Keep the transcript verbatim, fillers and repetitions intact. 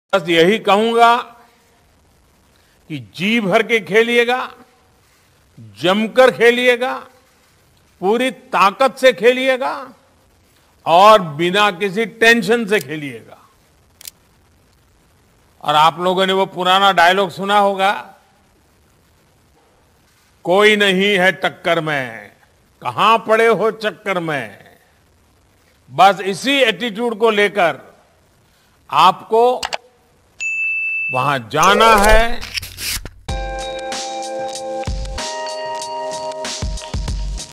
बस यही कहूंगा कि जी भर के खेलिएगा, जमकर खेलिएगा, पूरी ताकत से खेलिएगा और बिना किसी टेंशन से खेलिएगा। और आप लोगों ने वो पुराना डायलॉग सुना होगा, कोई नहीं है टक्कर में, कहां पड़े हो चक्कर में। बस इसी एटीट्यूड को लेकर आपको वहां जाना है,